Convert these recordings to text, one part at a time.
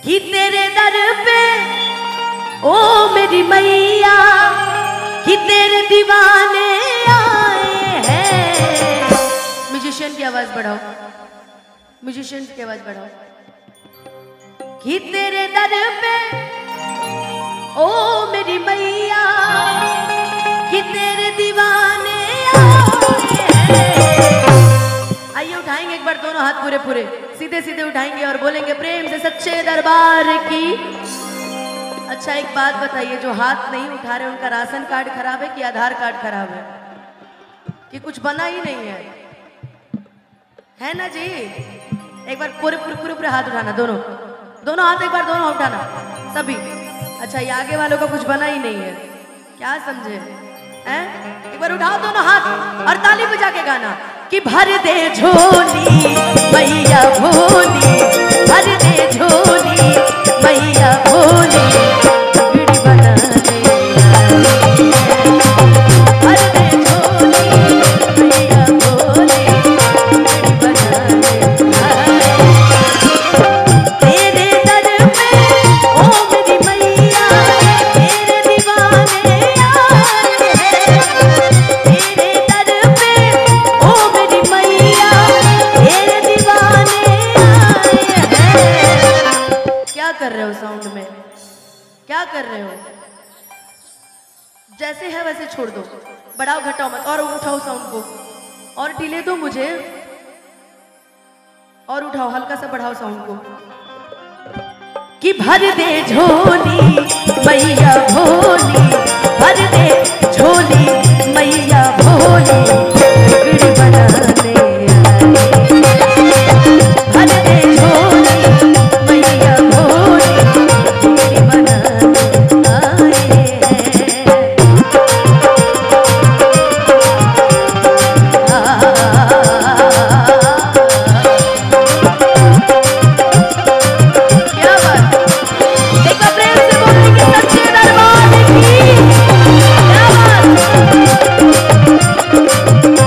कि तेरे दर पे ओ मेरी मैया कि तेरे दीवाने आए हैं। म्यूजिशियन की आवाज बढ़ाओ, म्यूजिशियन की आवाज बढ़ाओ। कि तेरे दर पे ओ मेरी मैया कि तेरे दीवाने आए हैं। आइए उठाएंगे एक बार दोनों हाथ पूरे पूरे सीधे सीधे उठाएंगे और बोलेंगे प्रेम से सच्चे दरबार की। अच्छा एक बात बताइए, जो हाथ नहीं उठा रहे उनका राशन कार्ड खराब है कि आधार कार्ड खराब है कि कुछ बना ही नहीं है ना जी? एक बार पूरे पूरे पूरे पूरे हाथ उठाना, दोनों दोनों हाथ एक बार दोनों उठाना सभी। अच्छा ये आगे वालों का कुछ बना ही नहीं है, क्या समझे हैं? एक बार उठाओ दोनों हाथ और ताली बजा के गाना कि भर दे झोली मैया भोली, भर दे झोली मैया भोली, बिगड़ी बना दे, भर दे झोली मैया भोली, बिगड़ी बना दे। तेरे दर पे ओ मेरी मैया तेरे दीवाने आए हैं। तेरे दर पे ओ मेरी मैया तेरे दीवाने आए हैं। क्या कर रहे हो साउंड में, क्या कर रहे हो? जैसे है वैसे छोड़ दो, बढ़ाओ घटाओ मत। और उठाओ साउंड को और ढीले दो मुझे, और उठाओ हल्का सा बढ़ाओ साउंड को। कि भर दे झोली मैया भोली, भर दे झोली मैया भोली, बिगड़ी बनाने आई। भर दे झोली मैया भोली, बिगड़ी बनाने आए हैं। क्या बात, एक बार प्रेम से बोलेंगे सच्चे दरबार की। क्या बात।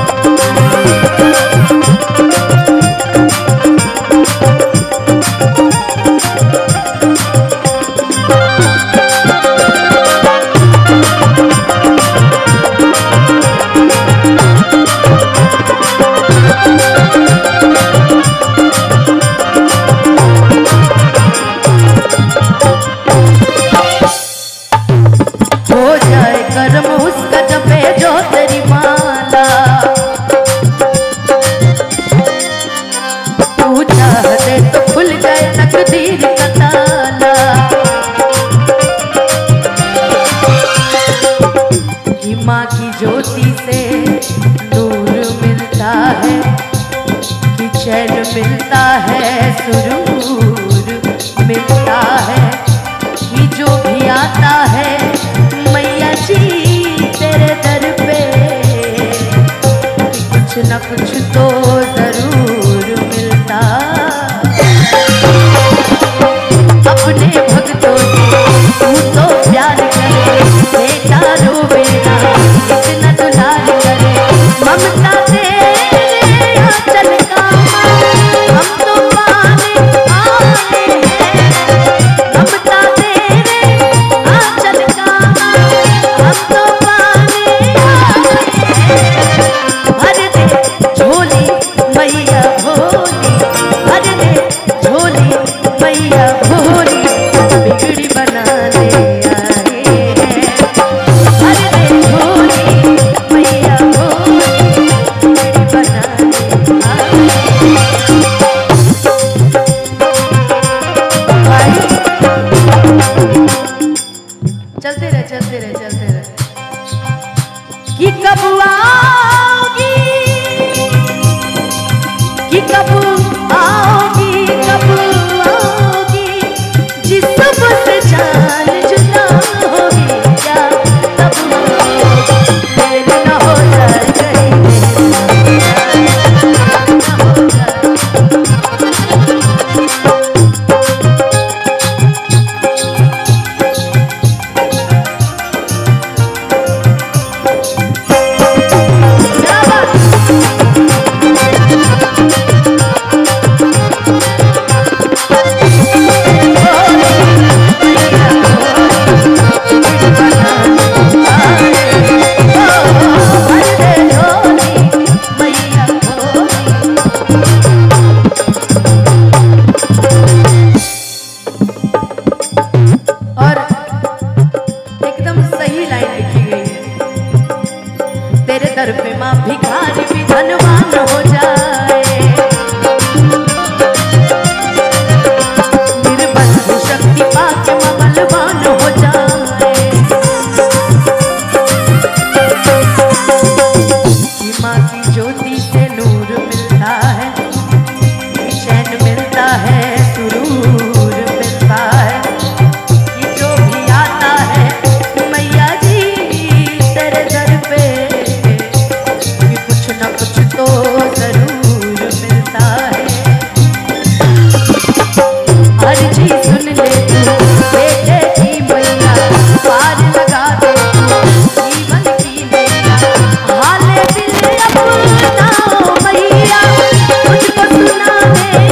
सुन ले तू बेटे की मैया, पार लगा दे तू जीवन की नैया। हाले दिल अपना मैया मुझको सुना दे,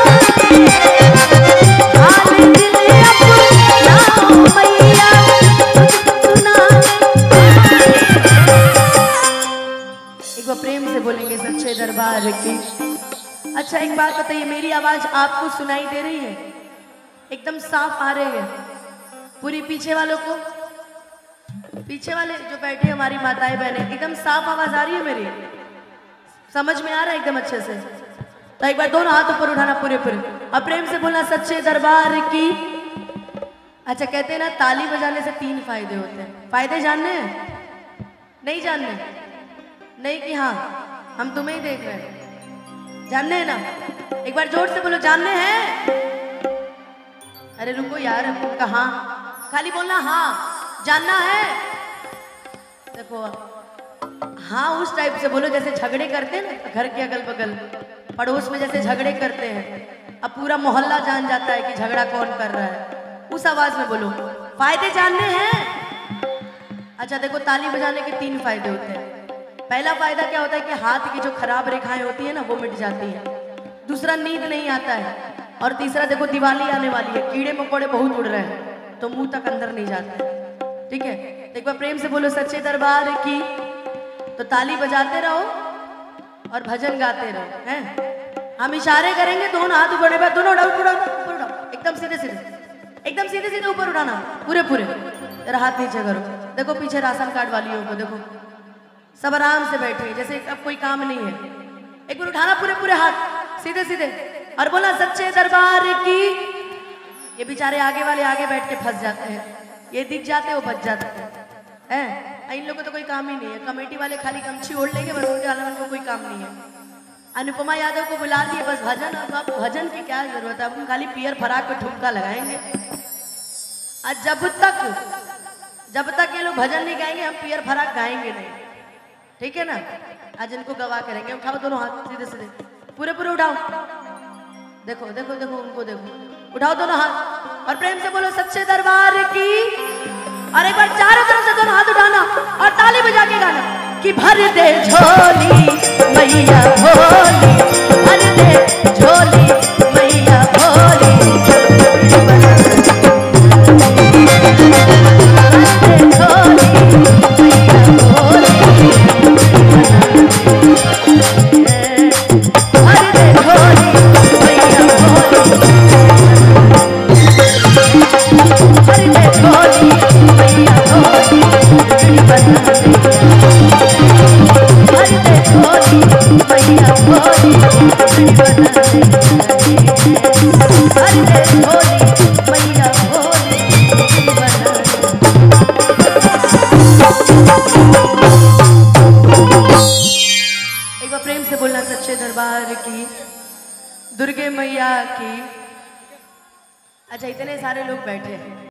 हाले दिल अपना मैया मुझको सुना दे। एक बार प्रेम से बोलेंगे सच्चे दरबार की। अच्छा एक बात बताइए, मेरी आवाज आपको सुनाई दे रही है? एकदम साफ आ रही है? पूरी पीछे वालों को, पीछे वाले जो बैठे हमारी माताएं बहनें, एकदम साफ आवाज आ रही है मेरी? समझ में आ रहा है एकदम अच्छे से? तो एक बार दोनों हाथ ऊपर उठाना पूरे पूरे और प्रेम से बोलना सच्चे दरबार की। अच्छा कहते हैं ना ताली बजाने से 3 फायदे होते हैं। फायदे जानने हैं? नहीं जानने? नहीं कि हाँ हम तुम्हें ही देख रहे हैं, जानने हैं ना? एक बार जोर से बोलो जानने हैं। अरे रुको यार, कहाँ खाली बोलना हाँ, जानना है। देखो हाँ उस टाइप से बोलो जैसे झगड़े करते हैं ना घर के अगल बगल पड़ोस में, जैसे झगड़े करते हैं अब पूरा मोहल्ला जान जाता है कि झगड़ा कौन कर रहा है, उस आवाज में बोलो। फायदे जानने हैं? अच्छा देखो ताली बजाने के 3 फायदे होते हैं। पहला फायदा क्या होता है कि हाथ की जो खराब रेखाएं होती है ना वो मिट जाती है। दूसरा नींद नहीं आता है। और तीसरा देखो दिवाली आने वाली है, कीड़े मकोड़े बहुत उड़ रहे हैं तो मुंह तक अंदर नहीं जाते। ठीक है, एक बार प्रेम से बोलो सच्चे दरबार की। तो ताली बजाते रहो और भजन गाते रहो हैं। हम इशारे करेंगे, दोनों हाथ ऊपर, दोनों ऊपर उठाओ, एकदम सीधे सीधे, एकदम सीधे सीधे ऊपर उठाना पूरे पूरे। जरा हाथ नीचे करो। देखो पीछे राशन कार्ड वालियों को देखो, सब आराम से बैठे जैसे अब कोई काम नहीं है। एक बार उठाना पूरे पूरे हाथ सीधे सीधे और बोला सच्चे दरबार की। ये बेचारे आगे वाले आगे बैठ के फंस जाते हैं, ये दिख जाते हैं वो बच जाते हैं। इन लोगों को तो कोई काम ही नहीं है। कमेटी वाले खाली गमछी ओढ़ लेंगे बस, उनके अलावा उनको कोई काम नहीं है। अनुपमा यादव को बुला दिए बस भजन। अब भजन की क्या जरूरत है, अब हम खाली पियर फराक पे ठुमका लगाएंगे। आज जब तक ये लोग भजन नहीं गाएंगे हम पियर फराक गाएंगे नहीं। ठीक है ना? आज इनको गवाह करेंगे। उठाओ दोनों हाथ सीधे सीधे पूरे पूरे उठाओ। देखो देखो देखो उनको देखो, उठाओ दोनों हाथ और प्रेम से बोलो सच्चे दरबार की। और एक बार चारों तरफ से दोनों हाथ उठाना और ताली बजा के गाना कि भर दे झोली मैया भोली, भर दे झोली मैया भोली, की, दुर्गे मैया की। अच्छा इतने सारे लोग बैठे हैं।